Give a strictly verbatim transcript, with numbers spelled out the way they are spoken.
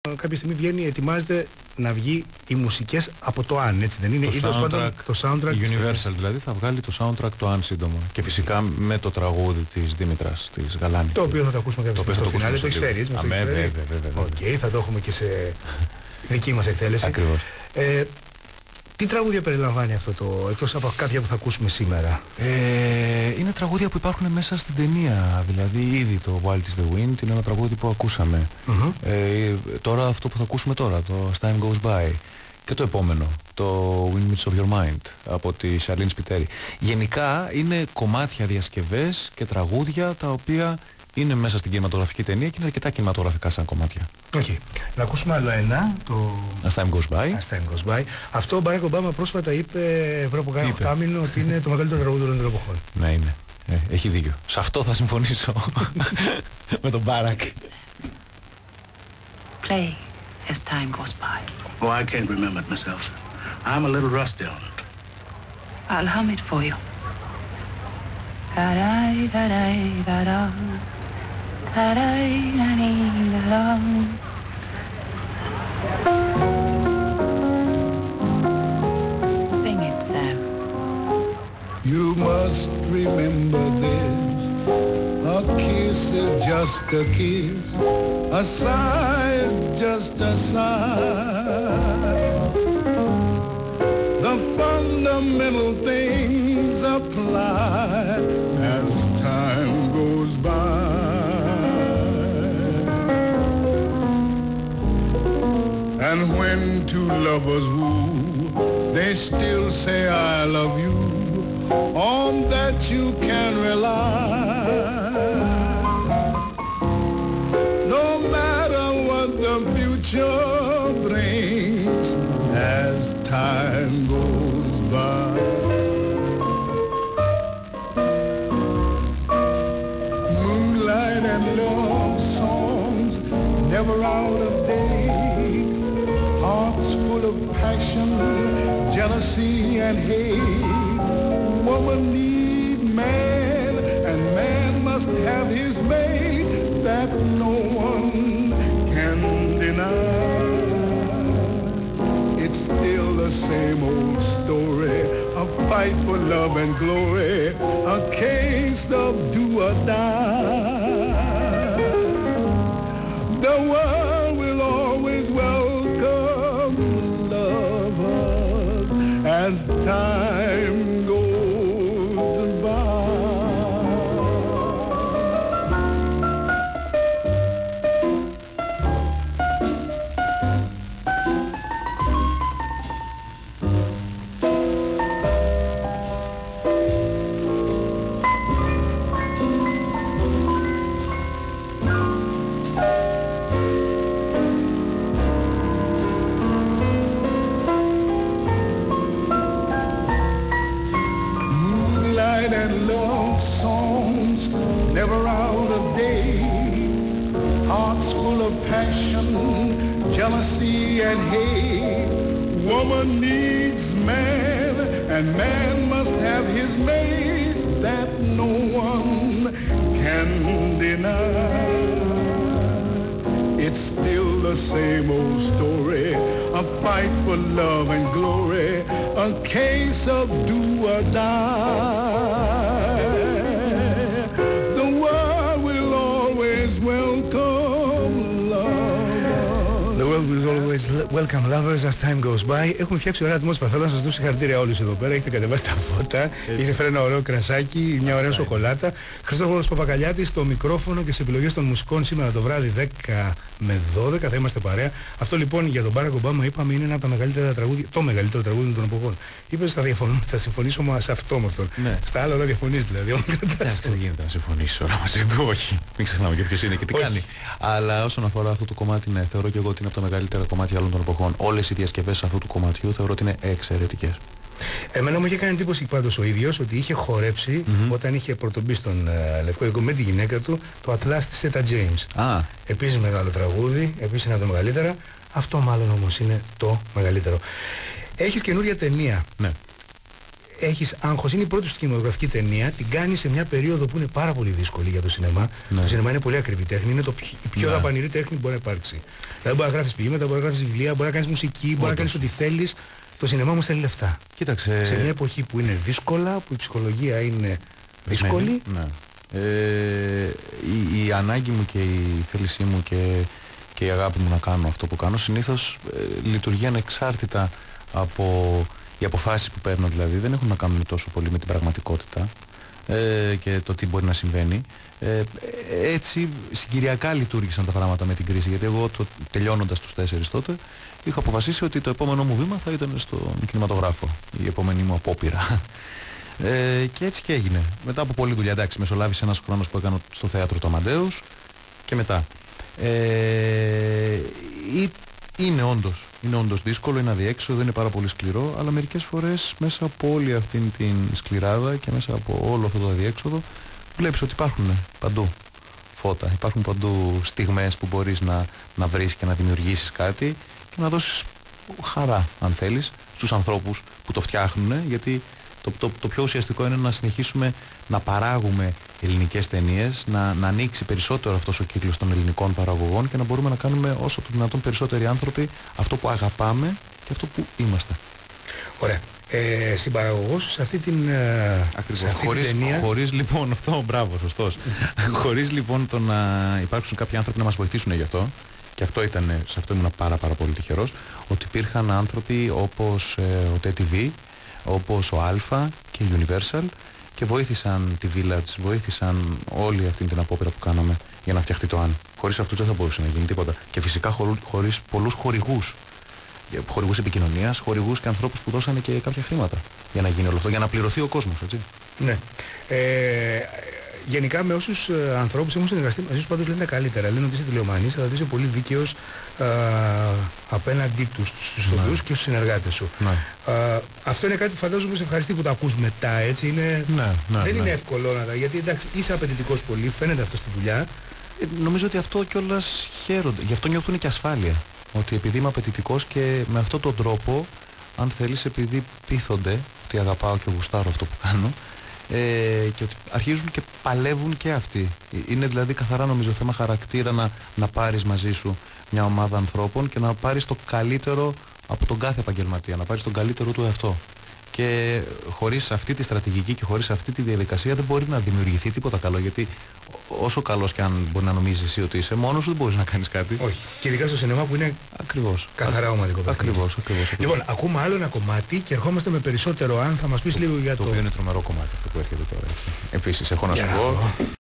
κάποια στιγμή βγαίνει, ετοιμάζεται να βγει οι μουσικές από το Αν, έτσι δεν είναι? Το Ή soundtrack, πάντων, το soundtrack η Universal δηλαδή θα βγάλει το soundtrack το Αν σύντομα. Και φυσικά με το τραγούδι της Δήμητρας, της Γαλάνη. Το οποίο θα το ακούσουμε κάποια στιγμή στο φινάλε. Το έχεις φέρει, μας το έχεις φέρει. Οκ, θα το έχουμε και σε δική μας εκτέλεση. Ακριβώς. Ε, τι τραγούδια περιλαμβάνει αυτό το, εκτός από κάποια που θα ακούσουμε σήμερα? Ε, είναι τραγούδια που υπάρχουν μέσα στην ταινία. Δηλαδή ήδη το Wild is the Wind είναι ένα τραγούδι που ακούσαμε. Mm-hmm. ε, τώρα αυτό που θα ακούσουμε τώρα, το As Time Goes By. Και το επόμενο, το Windmills of Your Mind από τη Σαρλίν Σπιτέρη. Γενικά είναι κομμάτια, διασκευές και τραγούδια τα οποία είναι μέσα στην κινηματογραφική ταινία και είναι αρκετά κινηματογραφικά σαν κομμάτια. Οκ. Okay. Να ακούσουμε άλλο ένα, το As Time Goes By. As Time Goes By. Αυτό ο Μπάρακ Ομπάμα πρόσφατα είπε πριν από κάνα οκτάμηνο ότι είναι το μεγαλύτερο τραγούδι όλων των εποχών. Ναι, είναι. Ε, έχει δίκιο. Σε αυτό θα συμφωνήσω με τον Μπάρακ. Play As Time Goes By. Oh, I can't remember it myself. I'm a little rusty on it. I'll hum it for you. Da-dai, da-dai, da-da. Da-dai, da-dai, da-da. Sing it, Sam. You must remember this. A kiss is just a kiss. A sigh is just a sigh. The fundamental things apply as time goes by. And when two lovers woo, they still say I love you. On that you can rely. No matter what the future brings as time goes by. Moonlight and love songs never out of date. Hearts full of passion, jealousy and hate. Woman need man, and man must have his mate, that no one can deny. It's still the same old story, a fight for love and glory, a case of do or die. The world will always welcome lovers as time goes by. Never out of date, hearts full of passion, jealousy and hate. Woman needs man, and man must have his mate, that no one can deny. It's still the same old story, a fight for love and glory, a case of do or die. Always welcome lovers as time goes by. Έχουμε φτιάξει ωραία ατμόσφαιρα. Θέλω να σας δώσω συγχαρητήρια όλους εδώ πέρα. Έχετε κατεβάσει τα φώτα. Έχετε φέρει ένα ωραίο κρασάκι, μια ωραία σοκολάτα. Χριστόφορος Παπακαλιάτης στο μικρόφωνο και στις επιλογές των μουσικών σήμερα το βράδυ δέκα με δώδεκα θα είμαστε παρέα. Αυτό λοιπόν για τον Μπάρακ Ομπάμα είπαμε είναι ένα από τα μεγαλύτερα τραγούδια, το μεγαλύτερο τραγούδι των εποχών. Είπες θα διαφωνούμε, θα συμφωνήσω σε αυτό με αυτόν. Ναι. Στα άλλα όλα διαφωνείς δηλαδή. Εντάξει, δεν γίνεται να συμφωνήσω όλα μαζί του, όχι. Μην ξεχνάμε και ποιος είναι και τι όχι. κάνει. Αλλά όσον αφορά αυτό το κομμάτι, ναι, θεωρώ και εγώ ότι είναι από τα μεγαλύτερα κομμάτια όλων των εποχών. Όλες οι διασκευές αυτού του κομματιού θεωρώ ότι είναι εξαιρετικές. Εμένα μου είχε κάνει εντύπωση πάντως ο ίδιος ότι είχε χορέψει mm-hmm. όταν είχε πρωτομπεί στον uh, Λευκό Οίκο με τη γυναίκα του το Atlas της Etta James. Ah. Επίσης μεγάλο τραγούδι, επίσης είναι από τα μεγαλύτερα. Αυτό μάλλον όμως είναι το μεγαλύτερο. Έχεις καινούρια ταινία. Ναι. έχεις άγχος. Είναι η πρώτη σου κινηματογραφική ταινία. Την κάνεις σε μια περίοδο που είναι πάρα πολύ δύσκολη για το σινεμά. Ναι. Το σινεμά είναι πολύ ακριβή τέχνη. Είναι το, πιο- η πιο Ναι. δαπανηρή τέχνη που μπορεί να υπάρξει. Δηλαδή μπορεί να γράφεις ποίηματα, μπορεί να γράφεις βιβλία, μπορεί να κάνεις μουσική, μπορεί να Όντως. κάνεις ό,τι θέλεις. Το σινεμά όμως θέλει λεφτά. Κοίταξε. Σε μια εποχή που είναι δύσκολα, που η ψυχολογία είναι δύσκολη. Ναι. Ε, η, η ανάγκη μου και η θέλησή μου και, και η αγάπη μου να κάνω αυτό που κάνω συνήθως ε, λειτουργεί ανεξάρτητα από οι αποφάσεις που παίρνω, δηλαδή δεν έχουν να κάνουν τόσο πολύ με την πραγματικότητα ε, και το τι μπορεί να συμβαίνει. Ε, έτσι συγκυριακά λειτουργήσαν τα πράγματα με την κρίση, γιατί εγώ το, τελειώνοντας τους τέσσερις τότε είχα αποφασίσει ότι το επόμενο μου βήμα θα ήταν στον κινηματογράφο, η επόμενη μου απόπειρα. Ε, και έτσι και έγινε. Μετά από πολλή δουλειά, εντάξει, μεσολάβησε ένας χρόνος που έκανα στο θέατρο του Αμαντέους και μετά. Ε, ή- είναι όντως, είναι όντως δύσκολο, είναι αδιέξοδο, είναι πάρα πολύ σκληρό, αλλά μερικές φορές μέσα από όλη αυτήν την σκληράδα και μέσα από όλο αυτό το αδιέξοδο βλέπεις ότι υπάρχουν παντού φώτα, υπάρχουν παντού στιγμές που μπορείς να, να βρεις και να δημιουργήσεις κάτι και να δώσεις χαρά, αν θέλεις, στους ανθρώπους που το φτιάχνουν, γιατί το, το, το πιο ουσιαστικό είναι να συνεχίσουμε να παράγουμε ελληνικές ταινίες, να, να ανοίξει περισσότερο αυτός ο κύκλος των ελληνικών παραγωγών και να μπορούμε να κάνουμε όσο το δυνατόν περισσότεροι άνθρωποι αυτό που αγαπάμε και αυτό που είμαστε. Ωραία. Ε, συμπαραγωγός σε αυτή την, ε, σε αυτή Χωρίς, την ταινία. χωρίς λοιπόν αυτό, μπράβο, σωστός. Χωρίς λοιπόν το να υπάρξουν κάποιοι άνθρωποι να μας βοηθήσουν γι' αυτό, και αυτό ήταν, σε αυτό ήμουν πάρα πάρα πολύ τυχερός, ότι υπήρχαν άνθρωποι όπως ε, ο τι τι βι, όπως ο Alpha και η Universal, και βοήθησαν τη Village, βοήθησαν όλη αυτή την απόπειρα που κάναμε για να φτιαχτεί το Αν. Χωρίς αυτούς δεν θα μπορούσε να γίνει τίποτα. Και φυσικά χωρί, χωρίς πολλούς χορηγούς. Χορηγούς επικοινωνίας, χορηγούς και ανθρώπους που δώσανε και κάποια χρήματα για να γίνει όλο αυτό, για να πληρωθεί ο κόσμος, έτσι. Ναι. Ε, γενικά με όσους ε, ανθρώπους έχουν συνεργαστεί μαζί σου πάντως λένε τα καλύτερα. Λένε ότι είσαι τηλεομανής, αλλά ότι είσαι πολύ δίκαιος ε, απέναντί τους, στους ηθοποιούς και στους συνεργάτες σου. Ναι. Ε, αυτό είναι κάτι που φαντάζομαι σε ευχαριστεί που το ακούς μετά, έτσι. Είναι, Ναι, ναι, δεν ναι. είναι εύκολο να τα, γιατί εντάξει είσαι απαιτητικός πολύ, φαίνεται αυτό στη δουλειά. Ε, νομίζω ότι αυτό κιόλας χαίρονται. Γι' αυτό νιώθουν και ασφάλεια. Ότι επειδή είμαι απαιτητικός και με αυτόν τον τρόπο, αν θέλεις, επειδή πείθονται ότι αγαπάω και γουστάρω αυτό που κάνω, ε, και ότι αρχίζουν και παλεύουν και αυτοί. Ε, Είναι δηλαδή καθαρά νομίζω θέμα χαρακτήρα να, να πάρεις μαζί σου μια ομάδα ανθρώπων και να πάρεις το καλύτερο από τον κάθε επαγγελματία, να πάρεις τον καλύτερο του εαυτό. Και χωρίς αυτή τη στρατηγική και χωρίς αυτή τη διαδικασία δεν μπορεί να δημιουργηθεί τίποτα καλό, γιατί όσο καλός και αν μπορεί να νομίζεις εσύ ότι είσαι, μόνος σου δεν μπορείς να κάνεις κάτι. Όχι. Και ειδικά στο σινεμά που είναι Ακριβώς. καθαρά ομαδικό παιχνίδι. Ακριβώς, ακριβώς, ακριβώς. Λοιπόν, ακούμε άλλο ένα κομμάτι και ερχόμαστε με περισσότερο. Αν θα μας πεις λίγο για Το το... οποίο είναι τρομερό κομμάτι αυτό που έρχεται τώρα, έτσι. Επίσης, έχω να Για σου να πω. δω.